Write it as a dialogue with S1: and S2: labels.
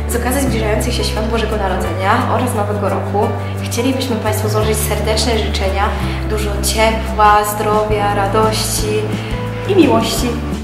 S1: Z okazji zbliżających się świąt Bożego Narodzenia oraz Nowego Roku chcielibyśmy Państwu złożyć serdeczne życzenia, dużo ciepła, zdrowia, radości i miłości.